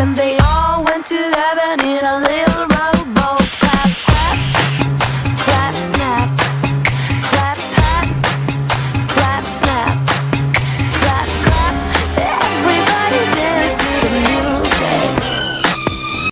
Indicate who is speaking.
Speaker 1: and they all went to heaven in a